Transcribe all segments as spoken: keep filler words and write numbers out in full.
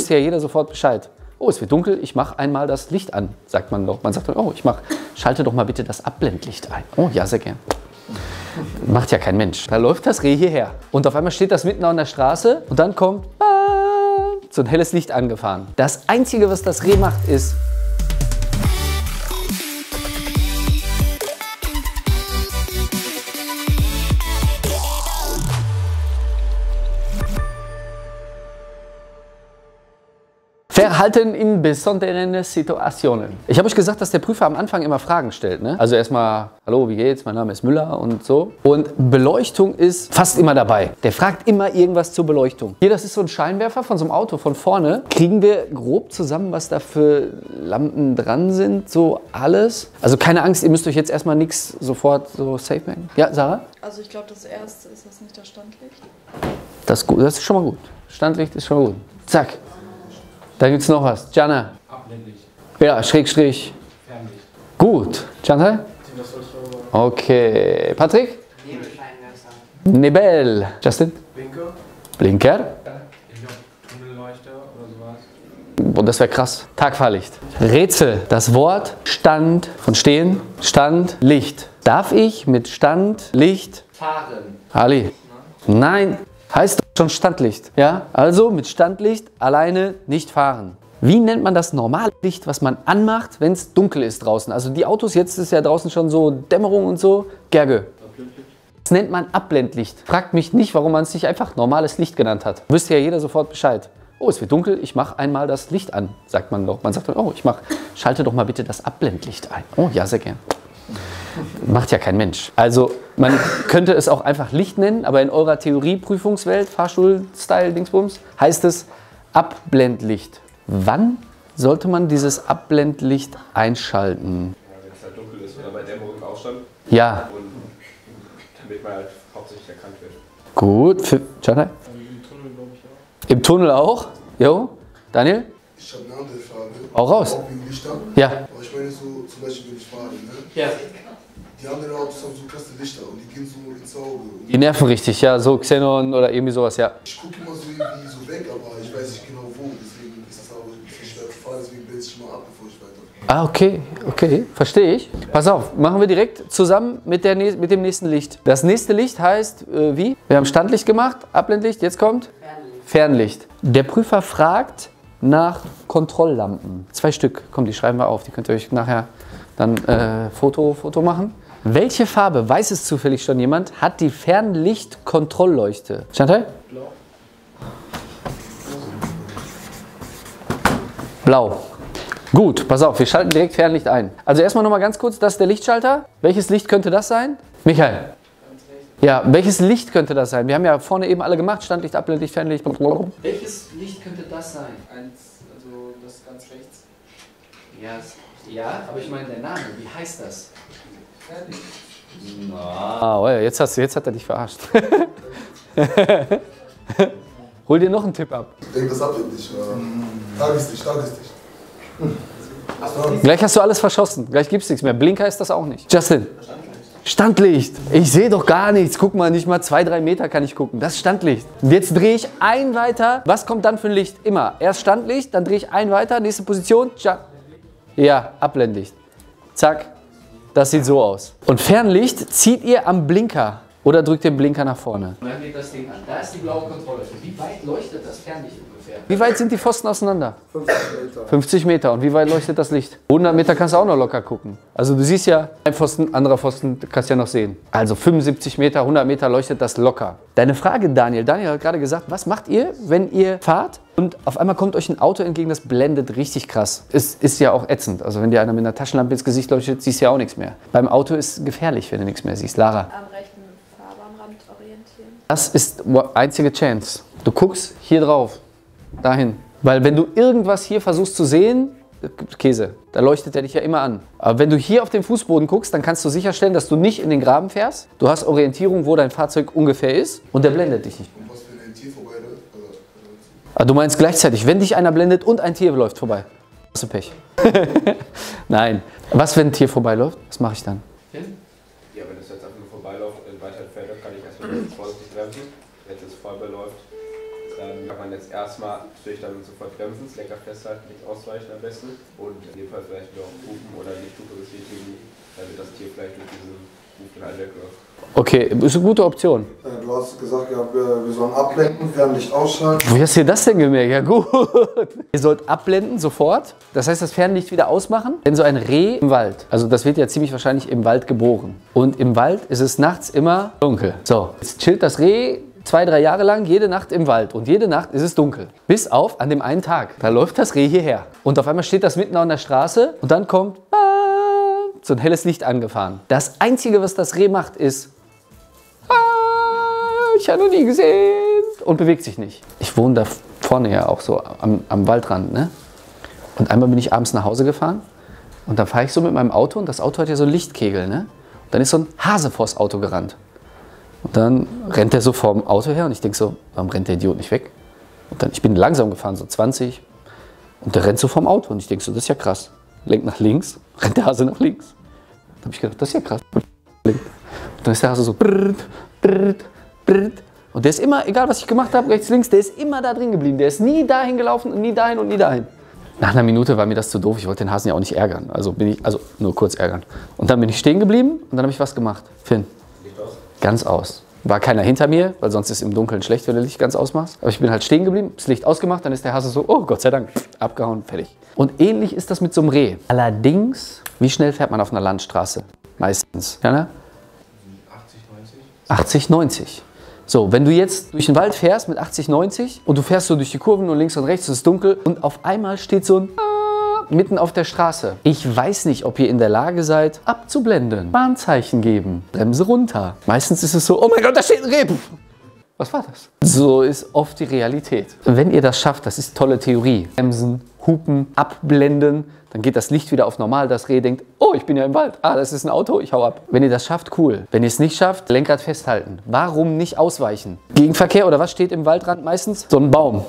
wüsste ja jeder sofort Bescheid. Oh, es wird dunkel, ich mache einmal das Licht an, sagt man doch. Man sagt dann, oh, ich mach, schalte doch mal bitte das Abblendlicht ein. Oh, ja, sehr gern. Macht ja kein Mensch. Da läuft das Reh hierher. Und auf einmal steht das mitten an der Straße und dann kommt ah, so ein helles Licht angefahren. Das Einzige, was das Reh macht, ist... Verhalten in besonderen Situationen. Ich habe euch gesagt, dass der Prüfer am Anfang immer Fragen stellt. Ne? Also erstmal, hallo, wie geht's? Mein Name ist Müller und so. Und Beleuchtung ist fast immer dabei. Der fragt immer irgendwas zur Beleuchtung. Hier, das ist so ein Scheinwerfer von so einem Auto von vorne. Kriegen wir grob zusammen, was da für Lampen dran sind? So alles? Also keine Angst, ihr müsst euch jetzt erstmal nichts sofort so safe merken. Ja, Sarah? Also ich glaube, das erste ist das nicht das Standlicht. Das ist gut, das ist schon mal gut. Standlicht ist schon mal gut. Zack. Da gibt es noch was. Jana. Abblendlicht. Ja, Schrägstrich. Fernlicht. Gut. Chantal? Okay. Patrick? Nebelscheinwerfer. Nebel. Justin? Blinker. Blinker. Tunnelleuchter oder sowas. Und das wäre krass. Tagfahrlicht. Rätsel. Das Wort Stand von Stehen. Stand, Licht. Darf ich mit Stand, Licht Fahren. Ali? Nein. Heißt schon Standlicht. Ja? Also mit Standlicht alleine nicht fahren. Wie nennt man das normale Licht, was man anmacht, wenn es dunkel ist draußen? Also die Autos, jetzt ist ja draußen schon so Dämmerung und so. Gerge. Das nennt man Abblendlicht. Fragt mich nicht, warum man es nicht einfach normales Licht genannt hat. Wüsste ja jeder sofort Bescheid. Oh, es wird dunkel, ich mache einmal das Licht an, sagt man doch. Man sagt dann, oh, ich mach, schalte doch mal bitte das Abblendlicht ein. Oh, ja, sehr gern. Macht ja kein Mensch. Also man könnte es auch einfach Licht nennen, aber in eurer Theorie-Prüfungswelt, Fahrstuhl-Style-Dingsbums, heißt es Abblendlicht. Wann sollte man dieses Abblendlicht einschalten? Ja, wenn es halt dunkel ist oder bei Dämmerung auch schon. Ja. Und damit man halt hauptsächlich erkannt wird. Gut. Für Chantal? Im Tunnel glaube ich auch. Im Tunnel auch? Jo. Daniel? Ich habe eine andere Frage. Auch raus. Auch wegen Lichtern. Ja. Aber ich meine so, zum Beispiel, wenn ich fahre, ne? Ja. Die anderen Autos haben so krasse Lichter und die gehen so ins Auge. Die nerven richtig, ja. So Xenon oder irgendwie sowas, ja. Ich gucke immer so irgendwie so weg, aber ich weiß nicht genau wo. Deswegen ist es auch ein bisschen schwer zu fahren, deswegen blende ich mal ab, bevor ich weiterfahre. Ah, okay, okay, verstehe ich. Pass auf, machen wir direkt zusammen mit, der, mit dem nächsten Licht. Das nächste Licht heißt, äh, wie? Wir haben Standlicht gemacht, Abblendlicht, jetzt kommt? Fernlicht. Fernlicht. Der Prüfer fragt nach Kontrolllampen. Zwei Stück, komm, die schreiben wir auf, die könnt ihr euch nachher dann äh, Foto, Foto machen. Welche Farbe, weiß es zufällig schon jemand, hat die Fernlichtkontrollleuchte? Chantal? Blau. Blau. Gut, pass auf, wir schalten direkt Fernlicht ein. Also erstmal noch mal ganz kurz, das ist der Lichtschalter. Welches Licht könnte das sein? Michael. Ja, welches Licht könnte das sein? Wir haben ja vorne eben alle gemacht, Standlicht, Abblendlicht, Fernlicht. Welches Licht könnte das sein? Eins, also das ganz rechts. Ja, es- ja, aber ich meine der Name. Wie heißt das? Fernlicht. Ah, oh ja, jetzt, hast du, jetzt hat er dich verarscht. Hol dir noch einen Tipp ab. Ich denke, das habt ihr nicht. Äh, Tageslicht, Tageslicht. Gleich hast du alles verschossen. Gleich gibt es nichts mehr. Blinker ist das auch nicht. Justin. Standlicht. Ich sehe doch gar nichts. Guck mal, nicht mal zwei, drei Meter kann ich gucken. Das ist Standlicht. Und jetzt drehe ich ein weiter. Was kommt dann für ein Licht? Immer. Erst Standlicht, dann drehe ich ein weiter. Nächste Position. Ja, Abblendlicht. Zack. Das sieht so aus. Und Fernlicht zieht ihr am Blinker oder drückt den Blinker nach vorne. Und dann geht das Ding an. Da ist die blaue Kontrolle. Wie weit leuchtet das Fernlicht ungefähr? Wie weit sind die Pfosten auseinander? fünfzig Meter. fünfzig Meter. Und wie weit leuchtet das Licht? hundert Meter kannst du auch noch locker gucken. Also du siehst ja, ein Pfosten, anderer Pfosten, kannst ja noch sehen. Also fünfundsiebzig Meter, hundert Meter leuchtet das locker. Deine Frage, Daniel. Daniel hat gerade gesagt, was macht ihr, wenn ihr fahrt und auf einmal kommt euch ein Auto entgegen, das blendet richtig krass. Es ist ja auch ätzend. Also wenn dir einer mit einer Taschenlampe ins Gesicht leuchtet, siehst du ja auch nichts mehr. Beim Auto ist es gefährlich, wenn du nichts mehr siehst. Lara. Am rechten Fahrbahnrand orientieren. Das ist die einzige Chance. Du guckst hier drauf, dahin. Weil wenn du irgendwas hier versuchst zu sehen, Käse, da leuchtet er dich ja immer an. Aber wenn du hier auf den Fußboden guckst, dann kannst du sicherstellen, dass du nicht in den Graben fährst. Du hast Orientierung, wo dein Fahrzeug ungefähr ist und der blendet dich nicht. Und was, wenn ein Tier vorbeiläuft? Also, Aber du meinst gleichzeitig, wenn dich einer blendet und ein Tier läuft vorbei, hast du Pech. Nein. Was, wenn ein Tier vorbeiläuft? Was mache ich dann? Ja, wenn es jetzt einfach nur vorbeiläuft und weiter entfernt, kann ich erstmal ganz vorsichtig bremsen. Wenn es jetzt vorbeiläuft, dann kann man jetzt erstmal natürlich dann sofort bremsen, das Lenker festhalten, nicht ausweichen am besten. Und in dem Fall vielleicht noch Hupen oder Lichthupe betätigen, damit das Tier vielleicht durch diesen Huf dann halt wegläuft. Okay, ist eine gute Option. Äh, Du hast gesagt, ja, wir wir sollen ablenken, Fernlicht ausschalten. Wie hast du das denn gemerkt? Ja gut. Ihr sollt abblenden sofort. Das heißt, das Fernlicht wieder ausmachen. Denn so ein Reh im Wald, also das wird ja ziemlich wahrscheinlich im Wald geboren. Und im Wald ist es nachts immer dunkel. So, jetzt chillt das Reh zwei, drei Jahre lang jede Nacht im Wald. Und jede Nacht ist es dunkel. Bis auf an dem einen Tag. Da läuft das Reh hierher. Und auf einmal steht das mitten an der Straße. Und dann kommt so ein helles Licht angefahren. Das Einzige, was das Reh macht, ist ich habe noch nie gesehen und bewegt sich nicht. Ich wohne da vorne ja auch so am, am Waldrand, ne? Und einmal bin ich abends nach Hause gefahren und dann fahre ich so mit meinem Auto und das Auto hat ja so einen Lichtkegel, ne? Und dann ist so ein Hase vors Auto gerannt. Und dann rennt der so vor dem Auto her und ich denke so, warum rennt der Idiot nicht weg? Und dann, ich bin langsam gefahren, so zwanzig, und der rennt so vorm Auto und ich denke so, das ist ja krass. Lenkt nach links, rennt der Hase nach links. Da habe ich gedacht, das ist ja krass. Und dann ist der Hase so brrrt, brrrt, und der ist immer, egal was ich gemacht habe, rechts, links, der ist immer da drin geblieben. Der ist nie dahin gelaufen und nie dahin und nie dahin. Nach einer Minute war mir das zu doof. Ich wollte den Hasen ja auch nicht ärgern. Also bin ich, also nur kurz ärgern. Und dann bin ich stehen geblieben und dann habe ich was gemacht. Finn. Licht aus? Ganz aus. War keiner hinter mir, weil sonst ist es im Dunkeln schlecht, wenn du Licht ganz ausmachst. Aber ich bin halt stehen geblieben, das Licht ausgemacht, dann ist der Hase so, oh Gott sei Dank, abgehauen, fertig. Und ähnlich ist das mit so einem Reh. Allerdings, wie schnell fährt man auf einer Landstraße? Meistens. Ja, ne? achtzig, neunzig. achtzig, neunzig. So, wenn du jetzt durch den Wald fährst mit achtzig, neunzig und du fährst so durch die Kurven und links und rechts, es ist dunkel und auf einmal steht so ein mitten auf der Straße. Ich weiß nicht, ob ihr in der Lage seid, abzublenden, Warnzeichen geben, Bremse runter. Meistens ist es so, oh mein Gott, da steht ein Reh. Was war das? So ist oft die Realität. Wenn ihr das schafft, das ist tolle Theorie. Bremsen, hupen, abblenden, dann geht das Licht wieder auf normal. Das Reh denkt, oh, ich bin ja im Wald. Ah, das ist ein Auto, ich hau ab. Wenn ihr das schafft, cool. Wenn ihr es nicht schafft, Lenkrad festhalten. Warum nicht ausweichen? Gegenverkehr oder was steht im Waldrand meistens? So ein Baum.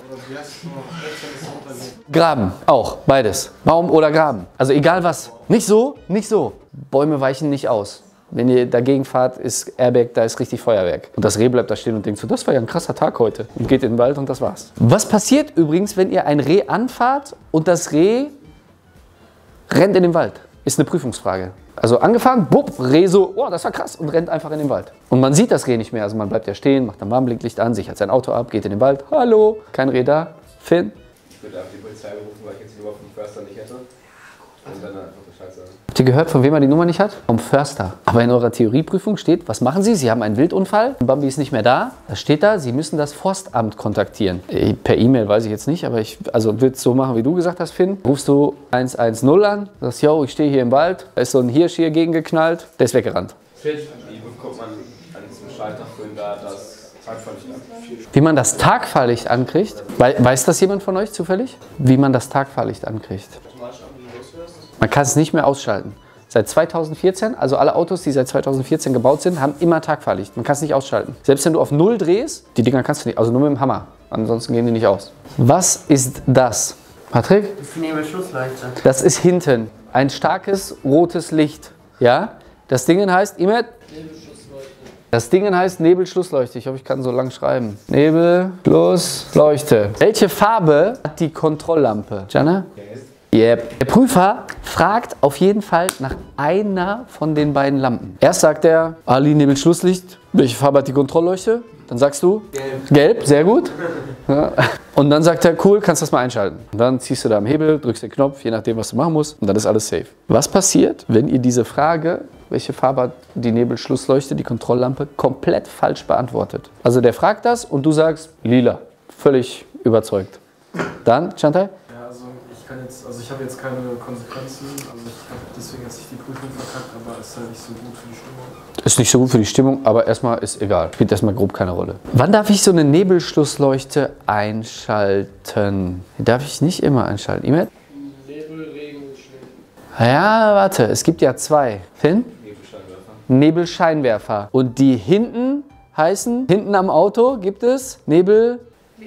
Graben, auch, beides. Baum oder Graben. Also egal was. Nicht so, nicht so. Bäume weichen nicht aus. Wenn ihr dagegen fahrt, ist Airbag, da ist richtig Feuerwerk. Und das Reh bleibt da stehen und denkt so, das war ja ein krasser Tag heute. Und geht in den Wald und das war's. Was passiert übrigens, wenn ihr ein Reh anfahrt und das Reh rennt in den Wald? Ist eine Prüfungsfrage. Also angefahren, bupp, Reh so, oh, das war krass und rennt einfach in den Wald. Und man sieht das Reh nicht mehr, also man bleibt ja stehen, macht ein Warnblinklicht an, sichert sein Auto ab, geht in den Wald. Hallo, kein Reh da. Finn? Ich würde einfach die Polizei rufen, weil ich jetzt die Nummer vom Förster nicht hätte. Und dann einfach Bescheid sagen. Habt ihr gehört, von wem er die Nummer nicht hat? Vom Förster. Aber in eurer Theorieprüfung steht, was machen Sie? Sie haben einen Wildunfall, Bambi ist nicht mehr da. Da steht da, Sie müssen das Forstamt kontaktieren. Per E-Mail weiß ich jetzt nicht, aber ich also würde es so machen, wie du gesagt hast, Finn. Rufst du eins eins null an, sagst, yo, ich stehe hier im Wald, da ist so ein Hirsch hier gegengeknallt, der ist weggerannt. Wie bekommt man an diesem Schaltergrün da das Tagfahrlicht an? Wie man das Tagfahrlicht ankriegt, Wei- weiß das jemand von euch zufällig? Wie man das Tagfahrlicht ankriegt? Man kann es nicht mehr ausschalten. Seit zweitausendvierzehn, also alle Autos, die seit zweitausendvierzehn gebaut sind, haben immer Tagfahrlicht. Man kann es nicht ausschalten. Selbst wenn du auf Null drehst, die Dinger kannst du nicht, also nur mit dem Hammer. Ansonsten gehen die nicht aus. Was ist das? Patrick? Das ist die Nebelschlussleuchte. Das ist hinten ein starkes rotes Licht. Ja? Das Ding heißt, Imet? Das Ding heißt Nebelschlussleuchte. Ich hoffe, ich kann so lang schreiben. Nebelschlussleuchte. Welche Farbe hat die Kontrolllampe? Jana? Yep. Der Prüfer fragt auf jeden Fall nach einer von den beiden Lampen. Erst sagt er, Ali, Nebelschlusslicht. Welche Farbe hat die Kontrollleuchte? Dann sagst du? Gelb. Gelb, sehr gut. Ja. Und dann sagt er, cool, kannst das mal einschalten. Und dann ziehst du da am Hebel, drückst den Knopf, je nachdem, was du machen musst. Und dann ist alles safe. Was passiert, wenn ihr diese Frage, welche Farbe hat die Nebelschlussleuchte, die Kontrolllampe, komplett falsch beantwortet? Also der fragt das und du sagst, lila. Völlig überzeugt. Dann, Chantal? Ja, also ich kann jetzt, also ich habe jetzt keine Konsequenzen, also ich habe deswegen jetzt nicht die Prüfung verkackt, aber es ist halt nicht so gut für die Stimmung. Ist nicht so gut für die Stimmung, aber erstmal ist egal. Spielt erstmal grob keine Rolle. Wann darf ich so eine Nebelschlussleuchte einschalten? Die darf ich nicht immer einschalten. Imet? Nebel, Regen, Schnee. Ja, warte, es gibt ja zwei. Finn? Nebelscheinwerfer. Nebelscheinwerfer. Und die hinten heißen, hinten am Auto gibt es Nebel...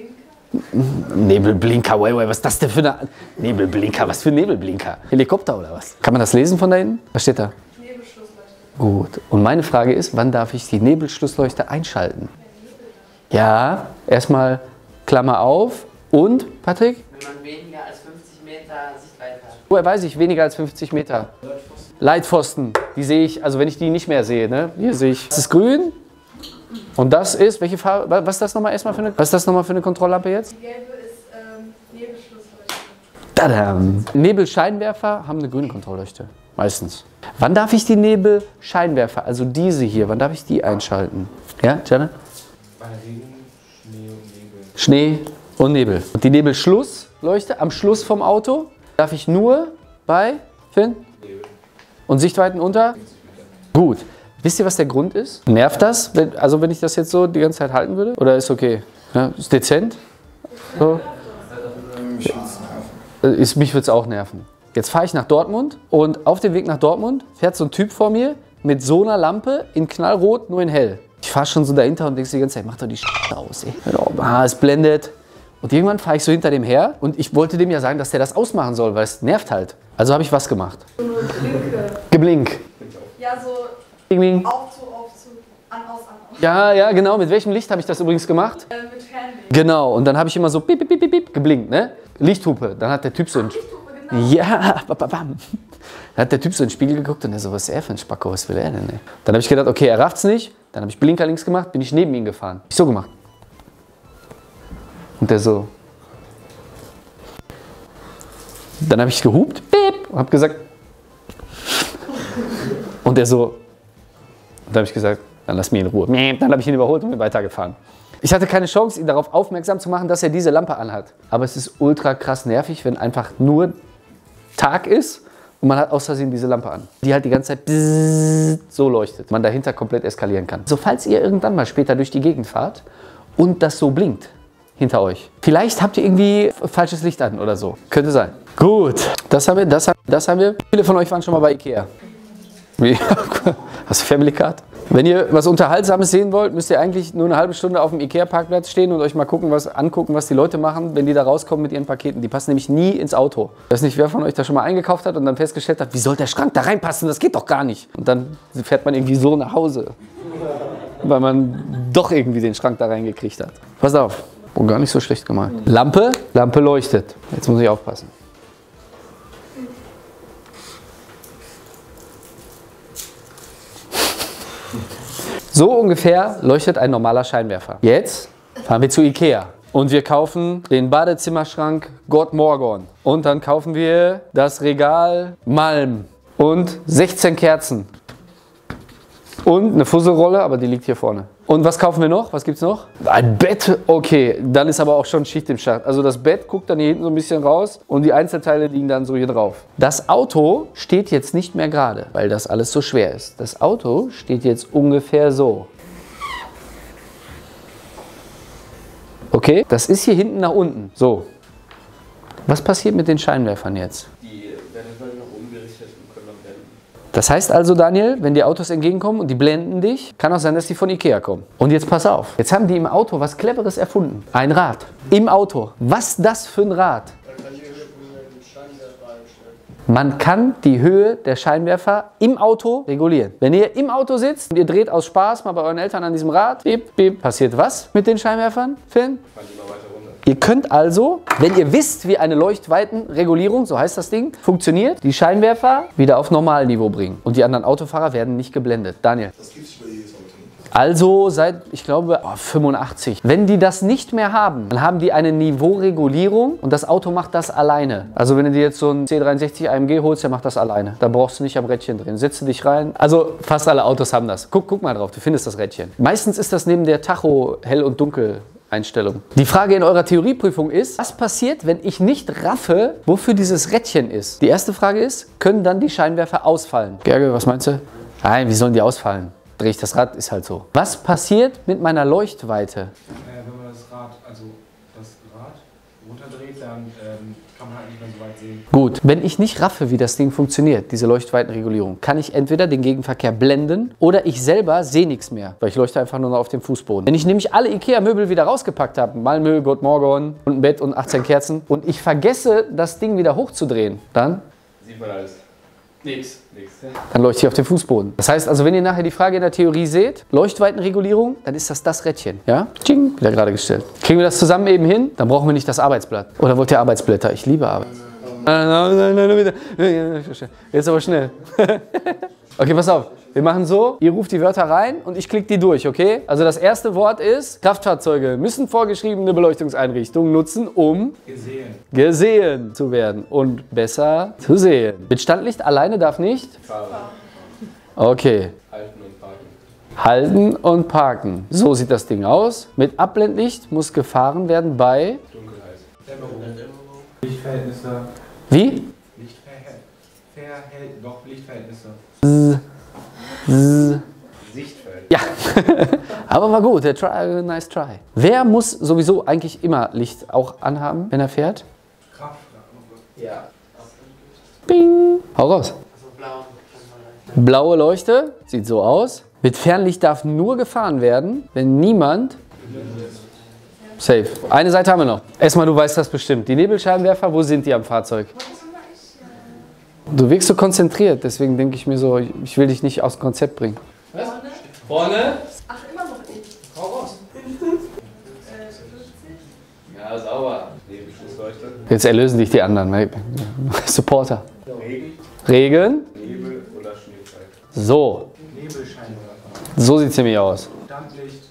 Nebelblinker, wait, wait, was ist das denn für eine... Nebelblinker, was für ein Nebelblinker? Helikopter oder was? Kann man das lesen von da hinten? Was steht da? Nebelschlussleuchte. Gut. Und meine Frage ist, wann darf ich die Nebelschlussleuchte einschalten? Ja, erstmal Klammer auf, Und, Patrick? Wenn man weniger als fünfzig Meter Sichtweite hat. Woher weiß ich, weniger als fünfzig Meter? Leitpfosten. Die sehe ich, also wenn ich die nicht mehr sehe, ne? Hier sehe ich, das ist grün. Und das ist, welche Farbe, was ist das nochmal erstmal für eine, was ist das nochmal für eine Kontrolllampe jetzt? Die gelbe ist ähm, Nebelschlussleuchte. Tadam. Nebelscheinwerfer haben eine grüne Kontrollleuchte. Meistens. Wann darf ich die Nebelscheinwerfer, also diese hier, wann darf ich die einschalten? Ja, Janet? Bei Regen, Schnee und Nebel. Schnee und Nebel. Und die Nebelschlussleuchte am Schluss vom Auto darf ich nur bei, Finn? Nebel. Und Sichtweiten unter? Gut. Wisst ihr, was der Grund ist? Nervt das? Wenn, also wenn ich das jetzt so die ganze Zeit halten würde? Oder ist okay? Ja, ist dezent? So. Ist, mich würde es auch nerven. Jetzt fahre ich nach Dortmund und auf dem Weg nach Dortmund fährt so ein Typ vor mir mit so einer Lampe in knallrot, nur in hell. Ich fahre schon so dahinter und denke die ganze Zeit, mach doch die Scheiße aus, ey. Ah, es blendet. Und irgendwann fahre ich so hinter dem her und ich wollte dem ja sagen, dass der das ausmachen soll, weil es nervt halt. Also habe ich was gemacht. So eine Blinke. Geblink. Ja, so Bling, bling. auf zu, auf zu, an, aus, an, aus. Ja, ja, genau. Mit welchem Licht habe ich das übrigens gemacht? Äh, mit Fernweh. Genau. Und dann habe ich immer so bip, bip, bip, bip, geblinkt, ne? Lichthupe. Dann hat der Typ so ein... Genau. Ja, bam, bam. Dann hat der Typ so in den Spiegel geguckt und er so, was ist er für ein Spacko, was will er denn? Ey? Dann habe ich gedacht, okay, er rafft's nicht. Dann habe ich Blinker links gemacht, bin ich neben ihn gefahren. Ich so gemacht. Und der so. Dann habe ich gehupt, beep, und habe gesagt. Und der so. Und dann habe ich gesagt, dann lass mich in Ruhe. Dann habe ich ihn überholt und bin weitergefahren. Ich hatte keine Chance, ihn darauf aufmerksam zu machen, dass er diese Lampe anhat. Aber es ist ultra krass nervig, wenn einfach nur Tag ist und man hat aus Versehen diese Lampe an, die halt die ganze Zeit bzzz, so leuchtet, man dahinter komplett eskalieren kann. So, falls ihr irgendwann mal später durch die Gegend fahrt und das so blinkt hinter euch. Vielleicht habt ihr irgendwie falsches Licht an oder so. Könnte sein. Gut, das haben wir, das haben, das haben wir. Viele von euch waren schon mal bei Ikea. Wie? Hast du Family Card? Wenn ihr was Unterhaltsames sehen wollt, müsst ihr eigentlich nur eine halbe Stunde auf dem Ikea-Parkplatz stehen und euch mal gucken, was, angucken, was die Leute machen, wenn die da rauskommen mit ihren Paketen. Die passen nämlich nie ins Auto. Ich weiß nicht, wer von euch da schon mal eingekauft hat und dann festgestellt hat, wie soll der Schrank da reinpassen? Das geht doch gar nicht. Und dann fährt man irgendwie so nach Hause, weil man doch irgendwie den Schrank da reingekriegt hat. Pass auf, oh, gar nicht so schlecht gemalt. Lampe, Lampe leuchtet. Jetzt muss ich aufpassen. So ungefähr leuchtet ein normaler Scheinwerfer. Jetzt fahren wir zu Ikea und wir kaufen den Badezimmerschrank Gott Morgon. Und dann kaufen wir das Regal Malm und sechzehn Kerzen. Und eine Fusselrolle, aber die liegt hier vorne. Und was kaufen wir noch? Was gibt's noch? Ein Bett. Okay, dann ist aber auch schon Schicht im Schacht. Also das Bett guckt dann hier hinten so ein bisschen raus und die Einzelteile liegen dann so hier drauf. Das Auto steht jetzt nicht mehr gerade, weil das alles so schwer ist. Das Auto steht jetzt ungefähr so. Okay, das ist hier hinten nach unten. So. Was passiert mit den Scheinwerfern jetzt? Die werden dann nach oben gerichtet und können dann blenden. Das heißt also, Daniel, wenn dir Autos entgegenkommen und die blenden dich, kann auch sein, dass die von Ikea kommen. Und jetzt pass auf. Jetzt haben die im Auto was Cleveres erfunden. Ein Rad. Im Auto. Was das für ein Rad? Man kann die Höhe der Scheinwerfer im Auto regulieren. Wenn ihr im Auto sitzt und ihr dreht aus Spaß mal bei euren Eltern an diesem Rad, bip, bip, passiert was mit den Scheinwerfern, Finn? Fahren die mal weiter runter. Ihr könnt also, wenn ihr wisst, wie eine Leuchtweitenregulierung, so heißt das Ding, funktioniert, die Scheinwerfer wieder auf Normalniveau bringen. Und die anderen Autofahrer werden nicht geblendet. Daniel. Das gibt es bei jedes Auto. Also seit, ich glaube, oh, fünfundachtzig. Wenn die das nicht mehr haben, dann haben die eine Niveauregulierung und das Auto macht das alleine. Also wenn du dir jetzt so einen C dreiundsechzig A M G holst, der macht das alleine. Da brauchst du nicht am Rädchen drehen. Setze dich rein. Also fast alle Autos haben das. Guck, guck mal drauf, du findest das Rädchen. Meistens ist das neben der Tacho hell und dunkel Einstellung. Die Frage in eurer Theorieprüfung ist, was passiert, wenn ich nicht raffe, wofür dieses Rädchen ist? Die erste Frage ist, können dann die Scheinwerfer ausfallen? Gerge, was meinst du? Nein, wie sollen die ausfallen? Drehe ich das Rad, ist halt so. Was passiert mit meiner Leuchtweite? Äh, wenn man das Rad, also das Rad runterdreht, dann ähm, kann man halt nicht mehr so weit sehen. Gut, wenn ich nicht raffe, wie das Ding funktioniert, diese Leuchtweitenregulierung, kann ich entweder den Gegenverkehr blenden oder ich selber sehe nichts mehr, weil ich leuchte einfach nur noch auf dem Fußboden. Wenn ich nämlich alle Ikea-Möbel wieder rausgepackt habe, Malmö, Gott Morgon und ein Bett und achtzehn Kerzen und ich vergesse, das Ding wieder hochzudrehen, dann Sieht man alles. Nix. Nix. Dann leuchtet ihr auf dem Fußboden. Das heißt also, wenn ihr nachher die Frage in der Theorie seht, Leuchtweitenregulierung, dann ist das das Rädchen. Ja? Tsching, wieder gerade gestellt. Kriegen wir das zusammen eben hin? Dann brauchen wir nicht das Arbeitsblatt. Oder wollt ihr Arbeitsblätter? Ich liebe Arbeitsblätter. Nein, nein, nein, nein, nein. Jetzt aber schnell. Okay, pass auf. Wir machen so, ihr ruft die Wörter rein und ich klicke die durch, okay? Also das erste Wort ist, Kraftfahrzeuge müssen vorgeschriebene Beleuchtungseinrichtungen nutzen, um gesehen, gesehen zu werden und besser zu sehen. Mit Standlicht alleine darf nicht? Fahren. Okay. Halten und parken. Halten und parken. So sieht das Ding aus. Mit Abblendlicht muss gefahren werden bei Dunkelheit. Lichtverhältnisse. Wie? Lichtverhältnisse. Doch, Lichtverhältnisse. Z Z Sichtfeld. Ja, aber war gut. Der try, nice try. Wer muss sowieso eigentlich immer Licht auch anhaben, wenn er fährt? Kraft. Ja. Bing. Hau raus. Also blau. Blaue Leuchte, sieht so aus. Mit Fernlicht darf nur gefahren werden, wenn niemand... Safe. Eine Seite haben wir noch. Erstmal, du weißt das bestimmt. Die Nebelscheinwerfer, wo sind die am Fahrzeug? Du wirkst so konzentriert, deswegen denke ich mir so, ich will dich nicht aus dem Konzept bringen. Was? Vorne? Ach, immer noch ich. Hau raus. Äh, fünfzig? Ja, sauber. Nebelschlussleuchte. Jetzt erlösen dich die anderen. Supporter. Regen. Regen. Nebel oder Schneefall. So. Nebelscheinwerfer. So sieht es nämlich aus. Standlicht.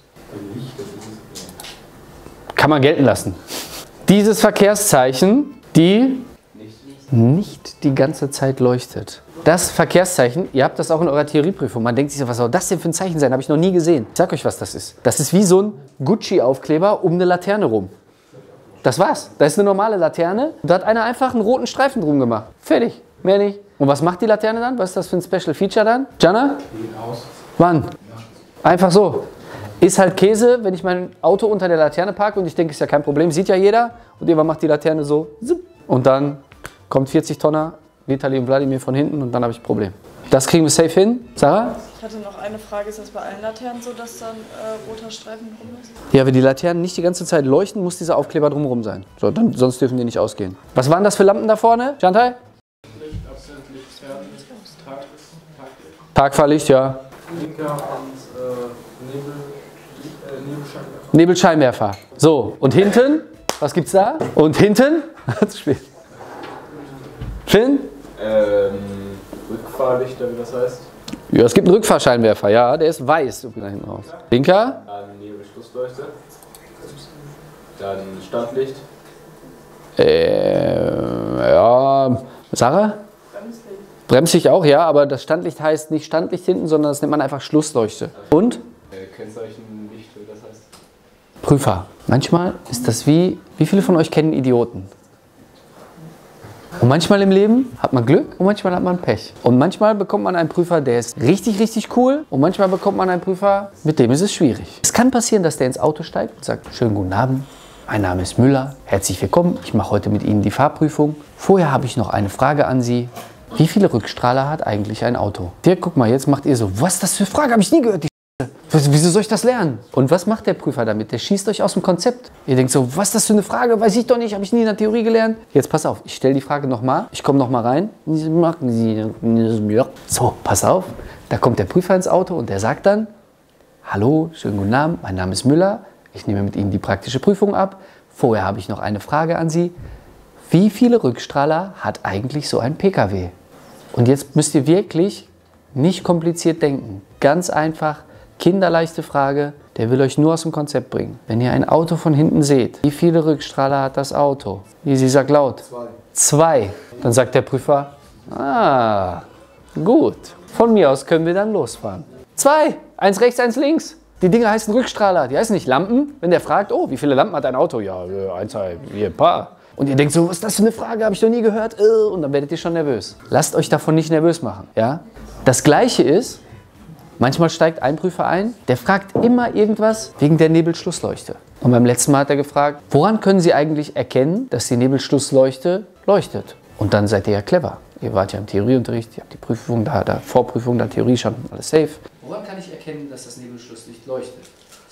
Kann man gelten lassen. Dieses Verkehrszeichen, die Nicht. nicht die ganze Zeit leuchtet. Das Verkehrszeichen, ihr habt das auch in eurer Theorieprüfung. Man denkt sich so, was soll das denn für ein Zeichen sein? Habe ich noch nie gesehen. Ich sag euch, was das ist. Das ist wie so ein Gucci-Aufkleber um eine Laterne rum. Das war's. Da ist eine normale Laterne und da hat einer einfach einen roten Streifen drum gemacht. Fertig. Mehr nicht. Und was macht die Laterne dann? Was ist das für ein Special Feature dann? Jana? Aus. Wann? Einfach so. Ist halt Käse, wenn ich mein Auto unter der Laterne parke und ich denke, ist ja kein Problem, sieht ja jeder. Und irgendwann macht die Laterne so und dann kommt vierzig Tonner Vitali und Wladimir von hinten und dann habe ich ein Problem. Das kriegen wir safe hin. Sarah? Ich hatte noch eine Frage. Ist das bei allen Laternen so, dass dann äh, roter Streifen drum ist? Ja, wenn die Laternen nicht die ganze Zeit leuchten, muss dieser Aufkleber drumherum sein. So, dann, sonst dürfen die nicht ausgehen. Was waren das für Lampen da vorne, Chantal? Licht, Absendlicht, Fernlicht, Tag, Taglicht. Tagfahrlicht, ja. Blinker und äh, Nebel, äh, Nebelscheinwerfer. Nebelscheinwerfer. So, und hinten? Was gibt's da? Und hinten? Zu spät. Finn? Ähm, Rückfahrlichter, wie das heißt. Ja, es gibt einen Rückfahrscheinwerfer, ja, der ist weiß. So da hinten raus. Blinker? Dann Nebelschlussleuchte. Dann Standlicht. Äh, ja, Sarah? Bremslicht. Bremslicht auch, ja, aber das Standlicht heißt nicht Standlicht hinten, sondern das nennt man einfach Schlussleuchte. Und? Äh, Kennzeichenlicht, wie das heißt. Prüfer. Manchmal ist das wie, wie viele von euch kennen Idioten? Und manchmal im Leben hat man Glück und manchmal hat man Pech. Und manchmal bekommt man einen Prüfer, der ist richtig, richtig cool. Und manchmal bekommt man einen Prüfer, mit dem ist es schwierig. Es kann passieren, dass der ins Auto steigt und sagt, schönen guten Abend, mein Name ist Müller, herzlich willkommen, ich mache heute mit Ihnen die Fahrprüfung. Vorher habe ich noch eine Frage an Sie. Wie viele Rückstrahler hat eigentlich ein Auto? Dirk, guck mal, jetzt macht ihr so, was ist das für eine Frage, habe ich nie gehört, die Scheiße. Wieso soll ich das lernen? Und was macht der Prüfer damit? Der schießt euch aus dem Konzept. Ihr denkt so, was ist das für eine Frage? Weiß ich doch nicht, habe ich nie in der Theorie gelernt. Jetzt pass auf, ich stelle die Frage nochmal. Ich komme nochmal rein. So, pass auf. Da kommt der Prüfer ins Auto und der sagt dann, hallo, schönen guten Abend, mein Name ist Müller. Ich nehme mit Ihnen die praktische Prüfung ab. Vorher habe ich noch eine Frage an Sie. Wie viele Rückstrahler hat eigentlich so ein P K W? Und jetzt müsst ihr wirklich nicht kompliziert denken. Ganz einfach, kinderleichte Frage, der will euch nur aus dem Konzept bringen. Wenn ihr ein Auto von hinten seht, wie viele Rückstrahler hat das Auto? Sie sagt laut. Zwei. Zwei. Dann sagt der Prüfer, ah, gut. Von mir aus können wir dann losfahren. Zwei. Eins rechts, eins links. Die Dinger heißen Rückstrahler, die heißen nicht Lampen. Wenn der fragt, oh, wie viele Lampen hat ein Auto? Ja, eins, zwei, vier, ein paar. Und ihr denkt so, was ist das für eine Frage, habe ich noch nie gehört. Und dann werdet ihr schon nervös. Lasst euch davon nicht nervös machen. Ja? Das Gleiche ist, manchmal steigt ein Prüfer ein, der fragt immer irgendwas wegen der Nebelschlussleuchte. Und beim letzten Mal hat er gefragt, woran können Sie eigentlich erkennen, dass die Nebelschlussleuchte leuchtet? Und dann seid ihr ja clever. Ihr wart ja im Theorieunterricht, ihr habt die Prüfung, da, da Vorprüfung, da Theorie schon, alles safe. Woran kann ich erkennen, dass das Nebelschlusslicht leuchtet?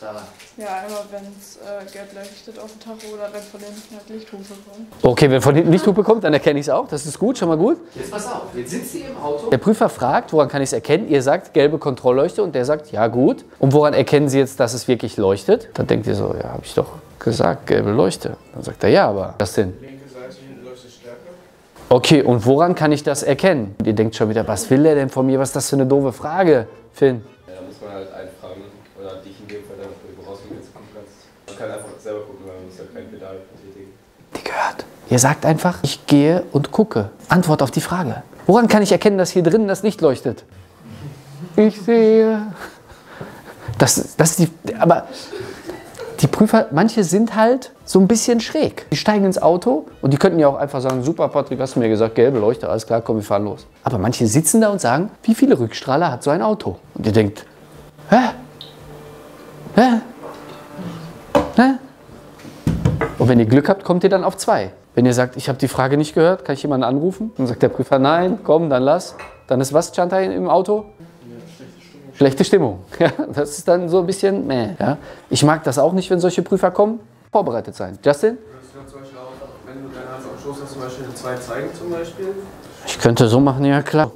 Rückstrahler? Ja, einmal wenn es äh, gelb leuchtet auf dem Tacho oder wenn von hinten halt Lichthupe kommt. Okay, wenn von hinten Lichthupe kommt, dann erkenne ich es auch. Das ist gut, schon mal gut. Jetzt pass auf, jetzt sitzt ihr im Auto. Der Prüfer fragt, woran kann ich es erkennen? Ihr sagt gelbe Kontrollleuchte und der sagt, ja gut. Und woran erkennen Sie jetzt, dass es wirklich leuchtet? Dann denkt ihr so, ja, habe ich doch gesagt, gelbe Leuchte. Dann sagt er, ja, aber was denn? Linke Seite, hinten leuchtet stärker. Okay, und woran kann ich das erkennen? Und ihr denkt schon wieder, was will der denn von mir? Was ist das für eine doofe Frage, Finn? Ja, da muss man halt einfragen oder dich in dem Fall dann, wo du rausgehen jetzt gucken kannst. Man kann einfach selber gucken, weil man muss ja kein Pedal betätigen. Die gehört. Ihr sagt einfach, ich gehe und gucke. Antwort auf die Frage. Woran kann ich erkennen, dass hier drinnen das Licht leuchtet? Ich sehe. Das, das ist die. Aber die Prüfer, manche sind halt so ein bisschen schräg. Die steigen ins Auto und die könnten ja auch einfach sagen, super Patrick, hast du mir gesagt, gelbe Leuchte, alles klar, komm, wir fahren los. Aber manche sitzen da und sagen, wie viele Rückstrahler hat so ein Auto? Und ihr denkt, hä? Hä? Hä? Und wenn ihr Glück habt, kommt ihr dann auf zwei. Wenn ihr sagt, ich habe die Frage nicht gehört, kann ich jemanden anrufen? Dann sagt der Prüfer, nein, komm, dann lass. Dann ist was, Chantal, im Auto? Schlechte Stimmung. Ja, das ist dann so ein bisschen, meh. Ja. Ich mag das auch nicht, wenn solche Prüfer kommen. Vorbereitet sein. Justin? Würdest du zum Beispiel auch, wenn du deine Hand am Schoß hast, zum Beispiel eine zwei zeigen zum Beispiel? Ich könnte so machen, ja klar.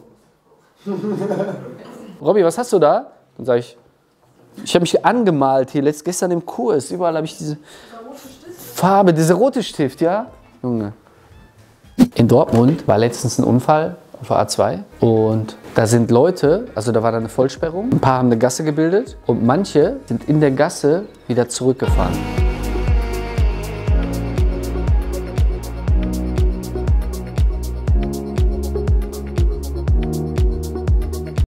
Robby, was hast du da? Dann sage ich, ich habe mich angemalt hier letzt, gestern im Kurs. Überall habe ich diese Farbe, diese rote Stift, ja? Junge. In Dortmund war letztens ein Unfall auf der A zwei und da sind Leute, also da war da eine Vollsperrung, ein paar haben eine Gasse gebildet und manche sind in der Gasse wieder zurückgefahren.